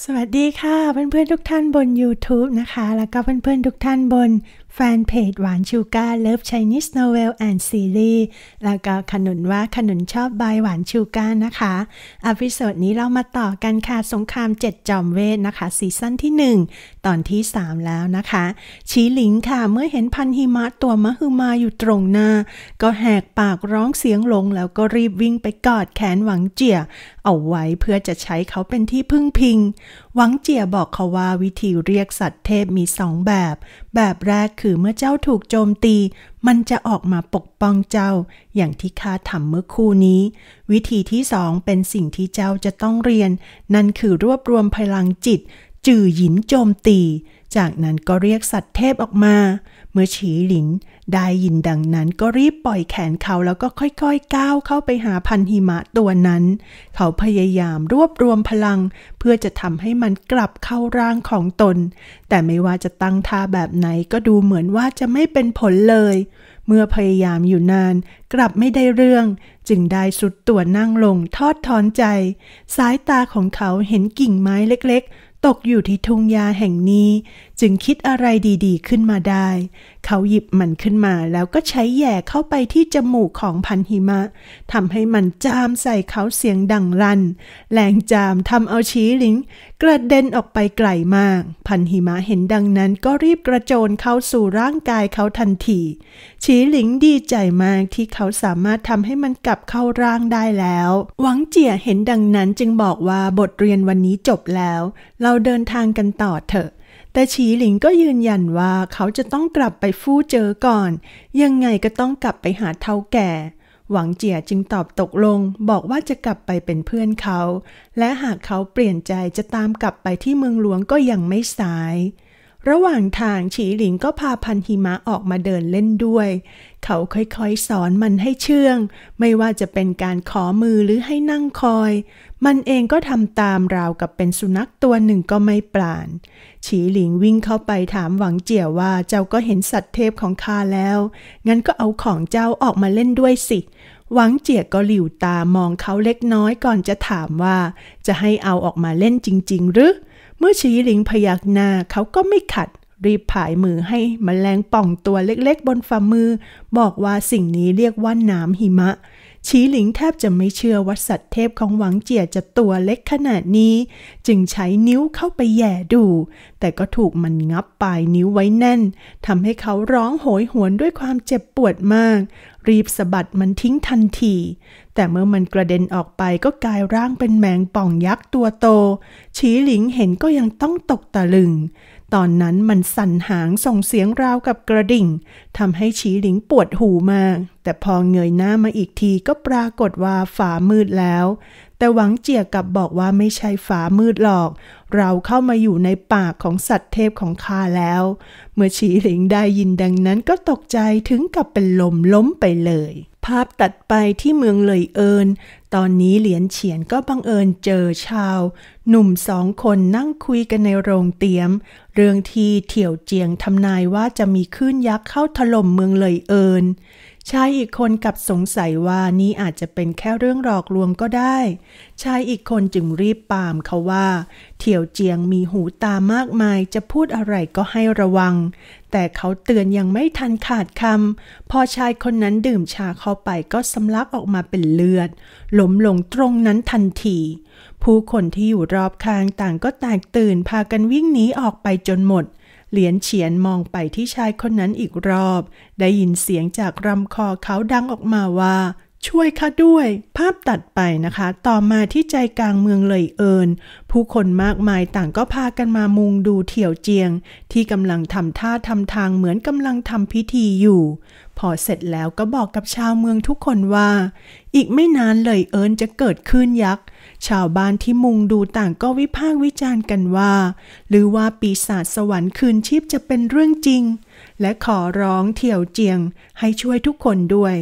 สวัสดีค่ะเพื่อนๆทุกท่านบน YouTube นะคะแล้วก็เพื่อนๆทุกท่านบนแฟนเพจหวานชูก้า Love Chinese Novel and Series แล้วก็ขนุนว่าขนุนชอบบายหวานชูก้านะคะอพิโซดนี้เรามาต่อกันค่ะสงคราม7จอมเวทนะคะซีซั่นที่1ตอนที่3แล้วนะคะชีหลิงค่ะเมื่อเห็นพันหิมะตัวมหึมาอยู่ตรงหน้าก็แหกปากร้องเสียงหลงแล้วก็รีบวิ่งไปกอดแขนหวังเจี๋ยเอาไว้เพื่อจะใช้เขาเป็นที่พึ่งพิงหวังเจี๋ยบอกเขาว่าวิธีเรียกสัตว์เทพมี2แบบแรกคือเมื่อเจ้าถูกโจมตีมันจะออกมาปกป้องเจ้าอย่างที่ข้าทำเมื่อคู่นี้วิธีที่2เป็นสิ่งที่เจ้าจะต้องเรียนนั่นคือรวบรวมพลังจิตจื่อหยินโจมตีจากนั้นก็เรียกสัตว์เทพออกมาเมื่อฉีหลินได้ยินดังนั้นก็รีบปล่อยแขนเขาแล้วก็ค่อยๆก้าวเข้าไปหาพันหิมะตัวนั้นเขาพยายามรวบรวมพลังเพื่อจะทำให้มันกลับเข้าร่างของตนแต่ไม่ว่าจะตั้งท่าแบบไหนก็ดูเหมือนว่าจะไม่เป็นผลเลยเมื่อพยายามอยู่นานกลับไม่ได้เรื่องจึงได้สุดตัวนั่งลงทอดถอนใจสายตาของเขาเห็นกิ่งไม้เล็กๆตกอยู่ที่ทุ่งหญ้าแห่งนี้จึงคิดอะไรดีๆขึ้นมาได้เขาหยิบมันขึ้นมาแล้วก็ใช้แหย่เข้าไปที่จมูกของพันหิมะทำให้มันจามใส่เขาเสียงดังลั่นแรงจามทำเอาฉีหลิงกระเด็นออกไปไกลมากพันหิมะเห็นดังนั้นก็รีบกระโจนเข้าสู่ร่างกายเขาทันทีฉีหลิงดีใจมากที่เขาสามารถทำให้มันกลับเข้าร่างได้แล้วหวังเจี๋ยเห็นดังนั้นจึงบอกว่าบทเรียนวันนี้จบแล้วเราเดินทางกันต่อเถอะแต่ฉีหลิงก็ยืนยันว่าเขาจะต้องกลับไปฟู่เจ๋อก่อนยังไงก็ต้องกลับไปหาเฒ่าแก่หวังเจี๋ยจึงตอบตกลงบอกว่าจะกลับไปเป็นเพื่อนเขาและหากเขาเปลี่ยนใจจะตามกลับไปที่เมืองหลวงก็ยังไม่สายระหว่างทางฉีหลิงก็พาพันหิมะออกมาเดินเล่นด้วยเขาค่อยๆสอนมันให้เชื่องไม่ว่าจะเป็นการขอมือหรือให้นั่งคอยมันเองก็ทำตามราวกับเป็นสุนัขตัวหนึ่งก็ไม่ปราณฉีหลิงวิ่งเข้าไปถามหวังเจี๋ยว่าเจ้าก็เห็นสัตว์เทพของข้าแล้วงั้นก็เอาของเจ้าออกมาเล่นด้วยสิหวังเจี๋ยก็หลิ่วตามองเขาเล็กน้อยก่อนจะถามว่าจะให้เอาออกมาเล่นจริงๆหรือเมื่อฉีหลิงพยักหน้าเขาก็ไม่ขัดรีบผายมือให้แมลงป่องตัวเล็กๆบนฝ่ามือบอกว่าสิ่งนี้เรียกว่าน้ำหิมะฉีหลิงแทบจะไม่เชื่อว่าสัตว์เทพของหวังเจี๋ยจะตัวเล็กขนาดนี้จึงใช้นิ้วเข้าไปแหย่ดูแต่ก็ถูกมันงับปลายนิ้วไว้แน่นทำให้เขาร้องโหยหวนด้วยความเจ็บปวดมากรีบสะบัดมันทิ้งทันทีแต่เมื่อมันกระเด็นออกไปก็กลายร่างเป็นแมงป่องยักษ์ตัวโตฉีหลิงเห็นก็ยังต้องตกตะลึงตอนนั้นมันสั่นหางส่งเสียงราวกับกระดิ่งทำให้ฉีหลิงปวดหูมากแต่พอเงยหน้ามาอีกทีก็ปรากฏว่าฟ้ามืดแล้วแต่หวังเจี๋ยกลับบอกว่าไม่ใช่ฟ้ามืดหรอกเราเข้ามาอยู่ในปากของสัตว์เทพของข้าแล้วเมื่อฉีหลิงได้ยินดังนั้นก็ตกใจถึงกับเป็นลมล้มไปเลยภาพตัดไปที่เมืองเหลยเอินตอนนี้เหลียนเฉียนก็บังเอิญเจอชาวหนุ่ม2 คนนั่งคุยกันในโรงเตี๋ยมเรื่องที่เถี่ยวเจียงทำนายว่าจะมีคลื่นยักษ์เข้าถล่มเมืองเหลยเอินชายอีกคนกลับสงสัยว่านี่อาจจะเป็นแค่เรื่องหลอกลวงก็ได้ชายอีกคนจึงรีบปรามเขาว่าเถี่ยวเจียงมีหูตามากมายจะพูดอะไรก็ให้ระวังแต่เขาเตือนยังไม่ทันขาดคำพอชายคนนั้นดื่มชาเข้าไปก็สำลักออกมาเป็นเลือดล้มลงตรงนั้นทันทีผู้คนที่อยู่รอบข้างต่างก็แตกตื่นพากันวิ่งหนีออกไปจนหมดเหลียนเฉียนมองไปที่ชายคนนั้นอีกรอบได้ยินเสียงจากลำคอเขาดังออกมาว่าช่วยข้าด้วยภาพตัดไปนะคะต่อมาที่ใจกลางเมืองเหลยเอินผู้คนมากมายต่างก็พากันมามุงดูเถี่ยวเจียงที่กำลังทำท่าทำทางเหมือนกำลังทำพิธีอยู่พอเสร็จแล้วก็บอกกับชาวเมืองทุกคนว่าอีกไม่นานเหลยเอินจะเกิดคลื่นยักษ์ชาวบ้านที่มุงดูต่างก็วิพากษ์วิจารณ์กันว่าหรือว่าปีศาจสวรรค์คืนชีพจะเป็นเรื่องจริงและขอร้องเถี่ยวเจียงให้ช่วยทุกคนด้วยแต่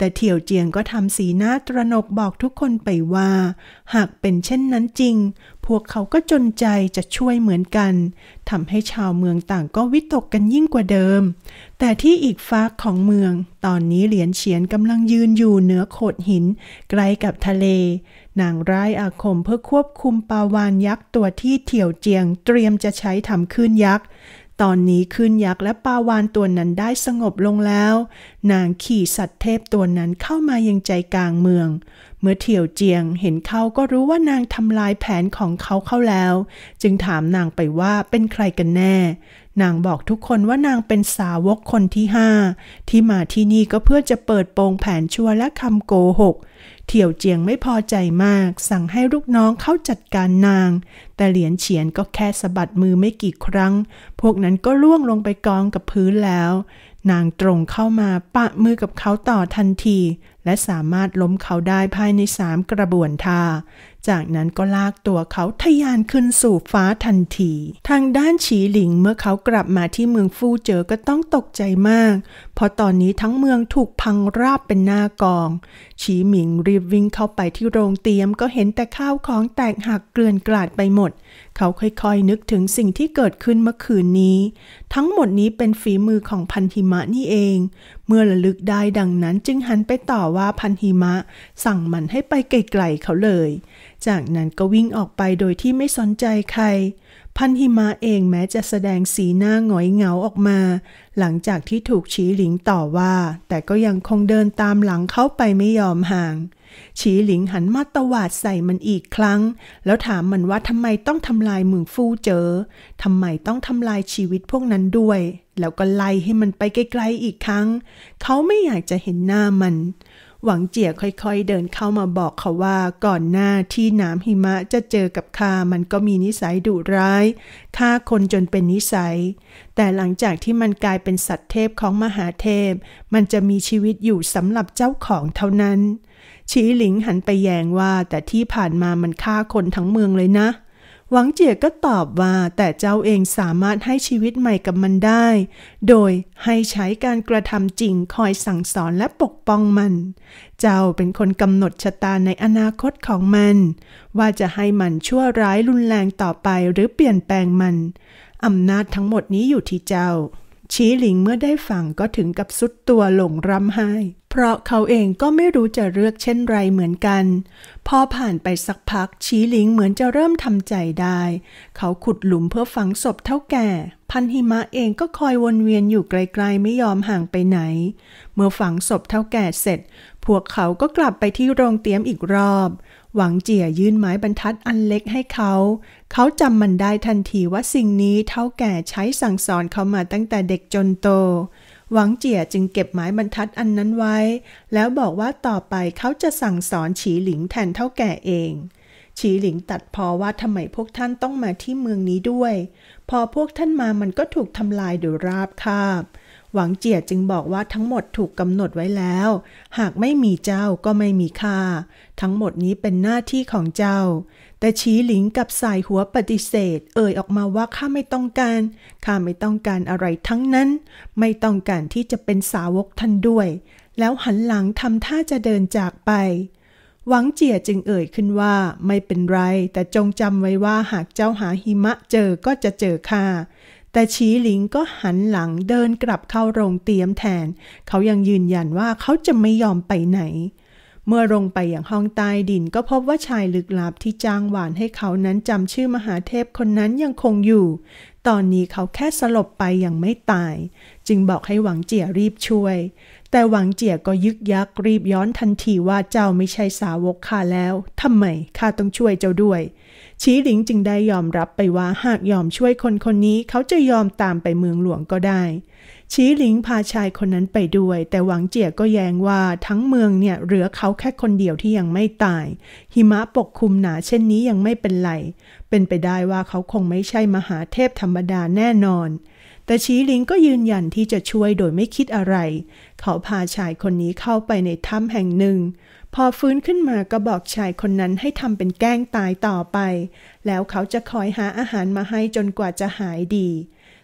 แต่เถี่ยวเจียงก็ทำสีหน้าตระหนกบอกทุกคนไปว่าหากเป็นเช่นนั้นจริงพวกเขาก็จนใจจะช่วยเหมือนกันทำให้ชาวเมืองต่างก็วิตกกันยิ่งกว่าเดิมแต่ที่อีกฟากของเมืองตอนนี้เหลียนเฉียนกำลังยืนอยู่เหนือโขดหินใกล้กับทะเลนางร่ายอาคมเพื่อควบคุมปลาวาฬยักษ์ตัวที่เถี่ยวเจียงเตรียมจะใช้ทำคลื่นยักษ์ตอนนี้คลื่นยักษ์และปลาวาฬตัวนั้นได้สงบลงแล้วนางขี่สัตว์เทพตัวนั้นเข้ามายังใจกลางเมืองเมื่อเถี่ยวเจียงเห็นเขาก็รู้ว่านางทำลายแผนของเขาเข้าแล้วจึงถามนางไปว่าเป็นใครกันแน่นางบอกทุกคนว่านางเป็นสาวกคนที่5ที่มาที่นี่ก็เพื่อจะเปิดโปงแผนชั่วและคำโกหกเถี่ยวเจียงไม่พอใจมากสั่งให้ลูกน้องเข้าจัดการนางแต่เหลียนเฉียนก็แค่สะบัดมือไม่กี่ครั้งพวกนั้นก็ล่วงลงไปกองกับพื้นแล้วนางตรงเข้ามาปะมือกับเขาต่อทันทีและสามารถล้มเขาได้ภายใน3กระบวนท่าจากนั้นก็ลากตัวเขาทะยานขึ้นสู่ฟ้าทันทีทางด้านฉีหลิงเมื่อเขากลับมาที่เมืองฟู่เจ๋อก็ต้องตกใจมากเพราะตอนนี้ทั้งเมืองถูกพังราบเป็นหน้ากองฉีหมิงรีบวิ่งเข้าไปที่โรงเตรียมก็เห็นแต่ข้าวของแตกหักเกลื่อนกลาดไปหมดเขาค่อยๆนึกถึงสิ่งที่เกิดขึ้นเมื่อคืนนี้ทั้งหมดนี้เป็นฝีมือของพันหิมะนี่เองเมื่อระลึกได้ดังนั้นจึงหันไปต่อว่าพันหิมะสั่งมันให้ไปไกลๆเขาเลยจากนั้นก็วิ่งออกไปโดยที่ไม่สนใจใครพันหิมะเองแม้จะแสดงสีหน้าหงอยเหงาออกมาหลังจากที่ถูกฉีหลิงต่อว่าแต่ก็ยังคงเดินตามหลังเข้าไปไม่ยอมห่างฉีหลิงหันมาตวาดใส่มันอีกครั้งแล้วถามมันว่าทำไมต้องทำลายเมืองฟู่เจ๋อทำไมต้องทำลายชีวิตพวกนั้นด้วยแล้วก็ไล่ให้มันไปไกลๆอีกครั้งเขาไม่อยากจะเห็นหน้ามันหวังเจี๋ยค่อยๆเดินเข้ามาบอกเขาว่าก่อนหน้าที่น้ำหิมะจะเจอกับข้ามันก็มีนิสัยดุร้ายฆ่าคนจนเป็นนิสัยแต่หลังจากที่มันกลายเป็นสัตว์เทพของมหาเทพมันจะมีชีวิตอยู่สำหรับเจ้าของเท่านั้นฉีหลิงหันไปแย้งว่าแต่ที่ผ่านมามันฆ่าคนทั้งเมืองเลยนะหวังเจี๋ยก็ตอบว่าแต่เจ้าเองสามารถให้ชีวิตใหม่กับมันได้โดยให้ใช้การกระทำจริงคอยสั่งสอนและปกป้องมันเจ้าเป็นคนกำหนดชะตาในอนาคตของมันว่าจะให้มันชั่วร้ายรุนแรงต่อไปหรือเปลี่ยนแปลงมันอำนาจทั้งหมดนี้อยู่ที่เจ้าฉีหลิงเมื่อได้ฟังก็ถึงกับสุดตัวลงร่ำไห้เพราะเขาเองก็ไม่รู้จะเลือกเช่นไรเหมือนกันพอผ่านไปสักพักฉีหลิงเหมือนจะเริ่มทำใจได้เขาขุดหลุมเพื่อฝังศพเท่าแก่พันหิมะเองก็คอยวนเวียนอยู่ไกลๆไม่ยอมห่างไปไหนเมื่อฝังศพเท่าแก่เสร็จพวกเขาก็กลับไปที่โรงเตรียมอีกรอบหวังเจี๋ยยื่นไม้บรรทัดอันเล็กให้เขาจำมันได้ทันทีว่าสิ่งนี้เท่าแก่ใช้สั่งสอนเขามาตั้งแต่เด็กจนโตหวังเจี๋ยจึงเก็บไม้บรรทัดอันนั้นไว้แล้วบอกว่าต่อไปเขาจะสั่งสอนฉีหลิงแทนเท่าแก่เองฉีหลิงตัดพ้อว่าทำไมพวกท่านต้องมาที่เมืองนี้ด้วยพอพวกท่านมามันก็ถูกทำลายโดยราบคาบหวังเจี๋ยจึงบอกว่าทั้งหมดถูกกำหนดไว้แล้วหากไม่มีเจ้าก็ไม่มีข้าทั้งหมดนี้เป็นหน้าที่ของเจ้าแต่ฉีหลิงกับสายหัวปฏิเสธออกมาว่าข้าไม่ต้องการอะไรทั้งนั้นไม่ต้องการที่จะเป็นสาวกท่านด้วยแล้วหันหลังทำท่าจะเดินจากไปหวังเจี๋ยจึงขึ้นว่าไม่เป็นไรแต่จงจำไว้ว่าหากเจ้าหาหิมะเจอก็จะเจอข้าแต่ฉีหลิงก็หันหลังเดินกลับเข้าโรงเตรียมแทนเขายังยืนยันว่าเขาจะไม่ยอมไปไหนเมื่อลงไปอย่างห้องใต้ดินก็พบว่าชายลึกลับที่จ้างหวานให้เขานั้นจำชื่อมหาเทพคนนั้นยังคงอยู่ตอนนี้เขาแค่สลบไปอย่างไม่ตายจึงบอกให้หวังเจี๋ยรีบช่วยแต่หวังเจี๋ยก็ยึกยักรีบย้อนทันทีว่าเจ้าไม่ใช่สาวกข้าแล้วทำไมข้าต้องช่วยเจ้าด้วยฉีหลิงจึงได้ยอมรับไปว่าหากยอมช่วยคนคนนี้เขาจะยอมตามไปเมืองหลวงก็ได้ฉีหลิงพาชายคนนั้นไปด้วยแต่หวังเจี๋ยก็แย้งว่าทั้งเมืองเนี่ยเหลือเขาแค่คนเดียวที่ยังไม่ตายหิมะปกคลุมหนาเช่นนี้ยังไม่เป็นไรเป็นไปได้ว่าเขาคงไม่ใช่มหาเทพธรรมดาแน่นอนแต่ฉีหลิงก็ยืนยันที่จะช่วยโดยไม่คิดอะไรเขาพาชายคนนี้เข้าไปในถ้ำแห่งหนึ่งพอฟื้นขึ้นมาก็บอกชายคนนั้นให้ทำเป็นแกล้งตายต่อไปแล้วเขาจะคอยหาอาหารมาให้จนกว่าจะหายดี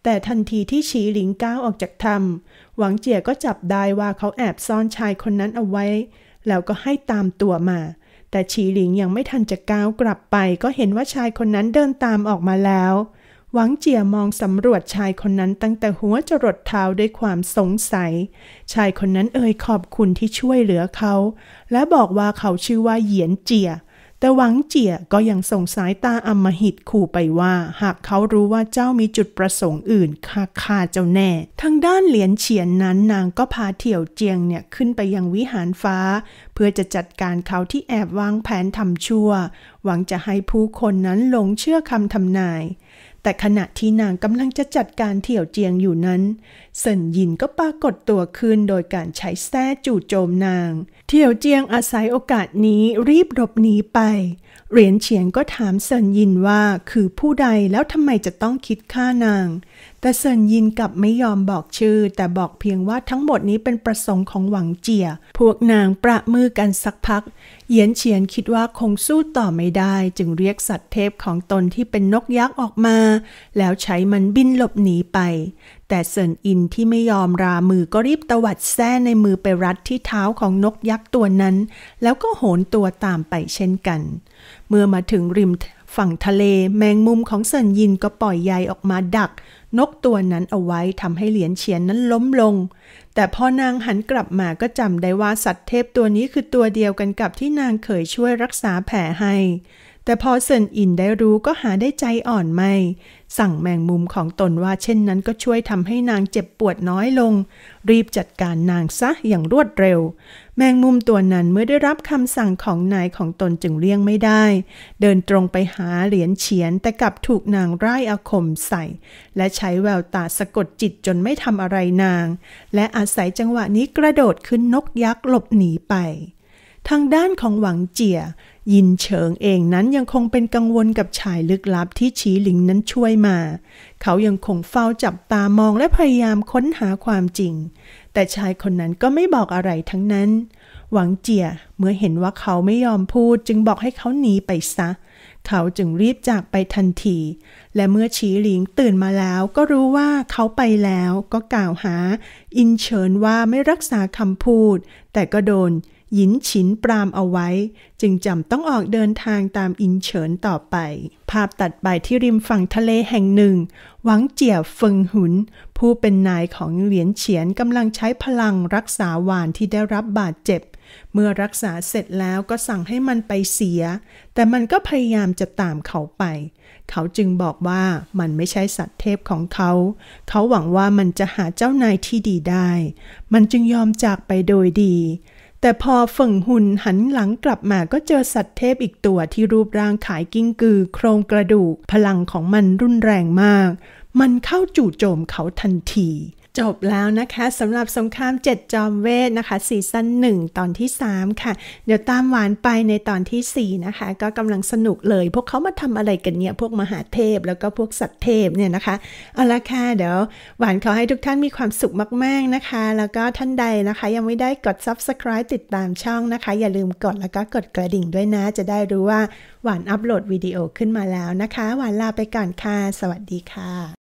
แต่ทันทีที่ฉีหลิงก้าวออกจากถ้ำหวังเจี๋ยก็จับได้ว่าเขาแอบซ่อนชายคนนั้นเอาไว้แล้วก็ให้ตามตัวมาแต่ฉีหลิงยังไม่ทันจะก้าวกลับไปก็เห็นว่าชายคนนั้นเดินตามออกมาแล้วหวังเจี๋ยมองสำรวจชายคนนั้นตั้งแต่หัวจรดเท้าด้วยความสงสัยชายคนนั้นขอบคุณที่ช่วยเหลือเขาและบอกว่าเขาชื่อว่าเหยียนเจี๋ยแต่หวังเจี๋ยก็ยังส่งสายตาอำมหิตขู่ไปว่าหากเขารู้ว่าเจ้ามีจุดประสงค์อื่นฆ่าเจ้าแน่ทางด้านเหลียนเฉียนนั้นนางก็พาเถี่ยวเจียงเนี่ยขึ้นไปยังวิหารฟ้าเพื่อจะจัดการเขาที่แอบวางแผนทำชั่วหวังจะให้ผู้คนนั้นหลงเชื่อคำทำนายแต่ขณะที่นางกำลังจะจัดการเถี่ยวเจียงอยู่นั้นเซินหยินก็ปรากฏตัวขึ้นโดยการใช้แส้จู่โจมนางเถี่ยวเจียงอาศัยโอกาสนี้รีบหลบหนีไปเหรียญเฉียนก็ถามเซินหยินว่าคือผู้ใดแล้วทำไมจะต้องคิดฆ่านางแต่เซินหยินกลับไม่ยอมบอกชื่อแต่บอกเพียงว่าทั้งหมดนี้เป็นประสงค์ของหวังเจี๋ยพวกนางประมือกันสักพักเหยียนเฉียนคิดว่าคงสู้ต่อไม่ได้จึงเรียกสัตว์เทพของตนที่เป็นนกยักษ์ออกมาแล้วใช้มันบินหลบหนีไปแต่เซินอินที่ไม่ยอมรามือก็รีบตวัดแส้ในมือไปรัดที่เท้าของนกยักษ์ตัวนั้นแล้วก็โหนตัวตามไปเช่นกันเมื่อมาถึงริมฝั่งทะเลแมงมุมของเซินยินก็ปล่อยใยออกมาดักนกตัวนั้นเอาไว้ทำให้เหรียญเฉียนนั้นล้มลงแต่พอนางหันกลับมาก็จำได้ว่าสัตว์เทพตัวนี้คือตัวเดียวกันกับที่นางเคยช่วยรักษาแผลให้แต่พอเซินอินได้รู้ก็หาได้ใจอ่อนไม่สั่งแมงมุมของตนว่าเช่นนั้นก็ช่วยทำให้นางเจ็บปวดน้อยลงรีบจัดการนางซะอย่างรวดเร็วแมงมุมตัวนั้นเมื่อได้รับคำสั่งของนายของตนจึงเลี่ยงไม่ได้เดินตรงไปหาเหรียญเฉียนแต่กลับถูกนางร่ายอาคมใส่และใช้แววตาสะกดจิตจนไม่ทำอะไรนางและอาศัยจังหวะนี้กระโดดขึ้นนกยักษ์หลบหนีไปทางด้านของหวังเจี๋ยยินเฉิงเองนั้นยังคงเป็นกังวลกับชายลึกลับที่ฉีหลิงนั้นช่วยมาเขายังคงเฝ้าจับตามองและพยายามค้นหาความจริงแต่ชายคนนั้นก็ไม่บอกอะไรทั้งนั้นหวังเจี๋ยเมื่อเห็นว่าเขาไม่ยอมพูดจึงบอกให้เขาหนีไปซะเขาจึงรีบจากไปทันทีและเมื่อฉีหลิงตื่นมาแล้วก็รู้ว่าเขาไปแล้วก็กล่าวหาอินเฉินว่าไม่รักษาคำพูดแต่ก็โดนหยินฉินปรามเอาไว้จึงจำต้องออกเดินทางตามอินเฉินต่อไปภาพตัดไปที่ริมฝั่งทะเลแห่งหนึ่งหวังเจี๋ยเฟิงหุนผู้เป็นนายของเหรียญเฉียนกำลังใช้พลังรักษาหวานที่ได้รับบาดเจ็บเมื่อรักษาเสร็จแล้วก็สั่งให้มันไปเสียแต่มันก็พยายามจะตามเขาไปเขาจึงบอกว่ามันไม่ใช่สัตว์เทพของเขาหวังว่ามันจะหาเจ้านายที่ดีได้มันจึงยอมจากไปโดยดีแต่พอเฟิงหุนหันหลังกลับมาก็เจอสัตว์เทพอีกตัวที่รูปร่างคล้ายกิ้งกือโครงกระดูกพลังของมันรุนแรงมากมันเข้าจู่โจมเขาทันทีจบแล้วนะคะสำหรับสงคราม7จอมเวทนะคะซีซั่น1ตอนที่3ค่ะเดี๋ยวตามหวานไปในตอนที่4นะคะก็กำลังสนุกเลยพวกเขามาทำอะไรกันเนี่ยพวกมหาเทพแล้วก็พวกสัตว์เทพเนี่ยนะคะเอาละค่ะเดี๋ยวหวานขอให้ทุกท่านมีความสุขมากๆนะคะแล้วก็ท่านใดนะคะยังไม่ได้กด Subscribe ติดตามช่องนะคะอย่าลืมกดแล้วก็กดกระดิ่งด้วยนะจะได้รู้ว่าหวานอัปโหลดวิดีโอขึ้นมาแล้วนะคะหวานลาไปก่อนค่ะสวัสดีค่ะ